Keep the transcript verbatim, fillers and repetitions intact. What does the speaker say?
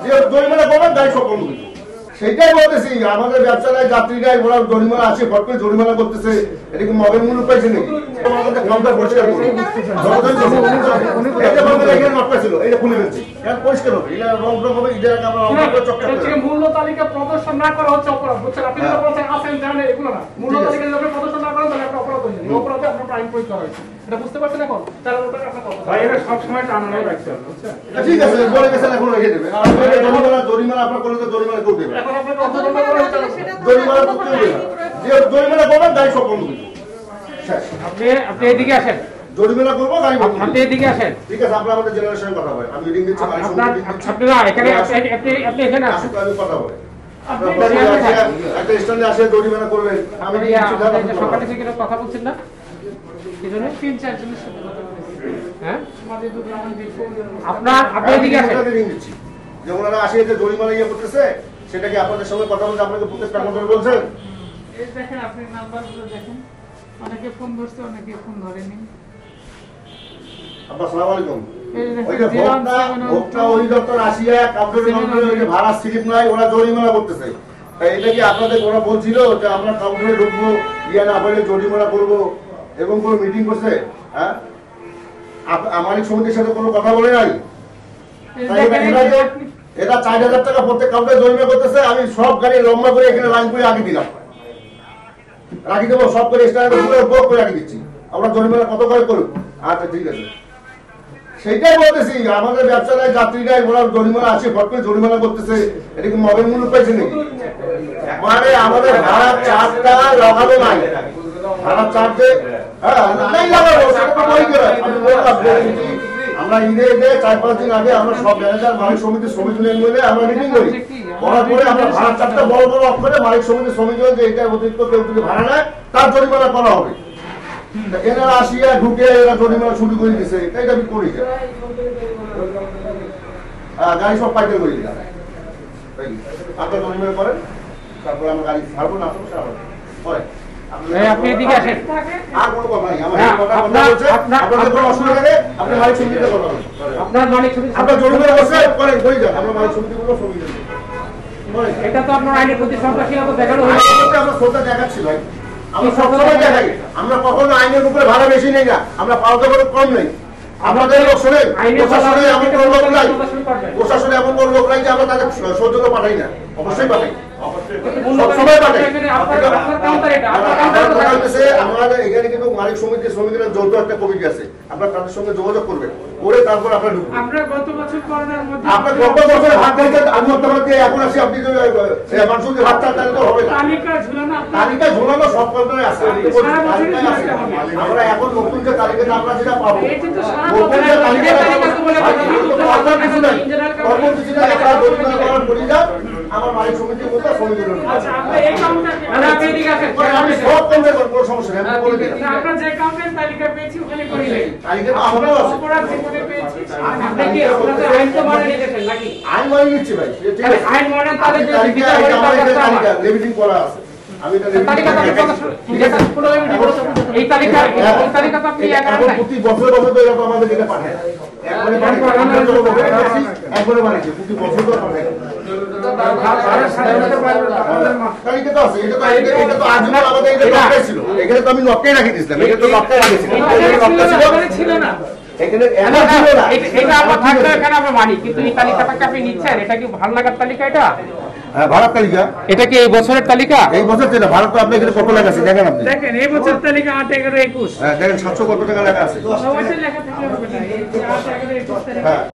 যে জরিমানা করবেন গাড়ি সব বন্ধ করবে। সেটাই বলতেছি, আমাদের ব্যবসায় যাত্রীরাই ওরা জরিমানা আছে, ফট করে জরিমানা করতেছে, এটা কি মগের মূল্য পাইছে নাকি? কাউন্টার পরিষ্কার করবে, এটা খুলে ফেলছি, পরিষ্কার হবে, এটা রং রং হবে, এটা আমরা মূল্য তালিকা প্রদর্শন না করা হচ্ছে অপরাধ, বুঝছেন? আপনি যেটা বলছেন আসেন জানেন এগুলো না, মূল্য তালিকা যদি প্রদর্শন না করেন তাহলে একটা অপরাধ হয়ে যাবে, অপরাধে আপনার প্রাইম প্রয়োগ করা হয়েছে, এটা বুঝতে পারছেন? এখন তাহলে ওটাকে আপনার কথা ভাই, এটা সব সময় টানানো রাখছে, বুঝছেন? ঠিক আছে, বলে গেছেন, এখন রেখে দেবে। আর জরিমানা জরিমানা আপনার করলে তো জরিমানা কেউ দেবে, এখন আপনাকে অর্থদণ্ড করা হচ্ছে, জরিমানা তো কেউ দেবে, যে জরিমানা করবেন গাড়ি সব বন্ধ করবে। আপনি আপনি এদিকে আসেন, জরিমানা করবো, গাড়ি বন্ধ আপনি এদিকে আসেন। ঠিক আছে, আপনার আমাদের জেনারেল সঙ্গে কথা বলেন, আমি মিটিং দিচ্ছি, আপনি না এখানে আপনি আপনি এখানে আসুন, আমি কথা বলেন। একটা স্ট্যান্ডে আসে জরিমানা করবেন, আমি সকালে থেকে কথা বলছেন না, কি জন্য তিন চার জনের সাথে কথা বলছি, হ্যাঁ আপনার আপনি এদিকে আসেন, মিটিং দিচ্ছি, যে ওনারা আসে যে জরিমানা ইয়ে করতেছে, সেটা কি আপনাদের সঙ্গে কথা বলতে আপনাকে প্রত্যেকটা কথা বলছেন? এই দেখেন আপনি নাম্বারগুলো দেখেন, অনেকে ফোন ধরছে, অনেকে ফোন ধরেনি। আব্বা আসসালামু আলাইকুম। ওই যে ভোক্তা ভোক্তা অধিদপ্তর আসিয়া কাউন্টারের মাধ্যমে ওই যে ভাড়া স্লিপ নাই, ওরা জরিমানা করতেছে। তাই এটা কি আপনাদের ওরা বলছিল যে আমরা কাউন্টারে ঢুকবো, ইয়া না বলে জরিমানা করবো, এবং কোনো মিটিং করছে? হ্যাঁ, মালিক সমিতির সাথে কোনো কথা বলে নাই? এটা চার হাজার টাকা প্রত্যেক কাউন্টারে জরিমানা করতেছে, আমি সব গাড়ি লম্বা করে এখানে লাইন করে আগে দিলাম, রাখি দেবো, সব করে স্ট্যান্ডার্ড বুক করে রাখি দিচ্ছি, আমরা জরিমানা কত করে করব? আচ্ছা ঠিক আছে, সেইটাই বলতেছি, আমাদের ব্যবসায় যাত্রীরাই ওরা জরিমানা আছে, ফট করে জরিমানা করতেছে, এটা কি মগের মূল্য পাইছে নাকি? মানে আমাদের ভাড়া চার্জটা লাগানো নাই, ভাড়া চার্জে হ্যাঁ নাই লাগাবো, আমরা ঈদে ঈদে চার পাঁচ দিন আগে আমরা সব ম্যানেজার মালিক সমিতির শ্রমিক ইউনিয়ন মিলে আমরা মিটিং করি, করার পরে আমরা ভাড়া চার্জটা বড় বড় অক্ষরে মালিক সমিতির শ্রমিক ইউনিয়ন যে এটা অতিরিক্ত কেউ যদি ভাড়া নেয় তার জরিমানা করা হবে। এনারা আসিয়া ঢুকে এরা জরিমানা শুরু করে দিচ্ছে, এটাই আমি করি, গাড়ি সব পাইকারি করে দিলাম, আপনার জরিমানা করেন, তারপরে আমরা গাড়ি ছাড়বো না পরে। আপনি এদিকে আসেন, আর কোনো কথা নাই, আমার কথা কথা বলছে, আপনাদের কোনো অসুবিধা নেই, আপনি মালিক সমিতিতে কথা বলেন, আপনার মালিক সমিতি আপনার জরিমানা বসে করেন, করে যান, আমরা মালিক সমিতি কোনো অসুবিধা নেই। এটা তো আপনার আইনের প্রতি সন্ত্রাসীরা দেখানো হয়েছে, আমরা শ্রদ্ধা দেখাচ্ছি ভাই, আমরা সবসময় দেখাই, আমরা কখনো আইনের উপরে ভাড়া বেশি নেই না, আমরা পাওয়া করে কম নেই। আপনাদের লোক শোনেন, প্রশাসনে এমন কোন লোক নাই, প্রশাসনে এমন কোন লোক নাই যে আমরা তাদের সৌজন্য পাঠাই না, অবশ্যই পাঠাই, সবসময় পাঠাই। আমাদের এখানে কিন্তু মালিক সমিতির শ্রমিকরা যৌথ একটা কমিটি আছে, আপনার তাদের সঙ্গে যোগাযোগ করবেন, করে তারপর আপনার ঢুকবেন। আমরা গত বছর করোনার মধ্যে আপনার গত বছরের ভাত খাইতে আত্মহত্যা এখন আসি, আপনি মানুষকে ভাত চান তাহলে তো হবে না। তালিকা ঝুলানো, তালিকা ঝোলানো সব কল্পনায় আছে, আমরা এখন নতুন যে তালিকাটা আমরা যেটা পাবো, নতুন যে তালিকাটা আমার মালিক সমিতির মধ্যে সমিতির সব কমে কোনো সমস্যা নেই, বলে দিই আমরা যে কাউন্টের তালিকা পেয়েছি ওখানে করি নাই, তালিকা তো আমরাও আছে, অপরাধ জীবনে পেয়েছি, আপনি কি আপনাদের আইন তো মানে নিতেছেন নাকি? আইন মানে নিচ্ছি ভাই, ঠিক আছে, আইন মানে তাদের যে তালিকা আমাদের তালিকা লেমিটিং করা আছে, আমি এটা এই তালিকা এই তালিকা তো আপনি প্রতি বছর বছর তো এরকম আমাদের এটা পাঠায়, একবারে একবারে বানিয়েছে প্রতি বছর তো পাঠায়, তালিকা তো আছে, এটা তো এটা তো আজীবন আমাদের এটা নকশায় ছিল, এখানে তো আমি নকশায় রাখি দিয়েছিলাম, এটা তো নকশায় রাখেছিলাম, ছিল না, এখানে এমন ছিল না, এটা আমরা থাকলে এখানে আমরা মানি, কিন্তু এই তালিকাটাকে আপনি নিচ্ছেন, এটা কি ভালো লাগার তালিকা? এটা হ্যাঁ ভারত তালিকা, এটা কি এই বছরের তালিকা? এই বছর যেটা ভারত তো আপনি এখানে কত লেখা আছে দেখেন, আপনি দেখেন এই বছর তালিকা আট এগারো একুশ, হ্যাঁ দেখেন সাতশো কত টাকা লেখা আছে, অবশ্যই লেখা থাকলে হবে না, এই আট এগারো একুশ তারিখ।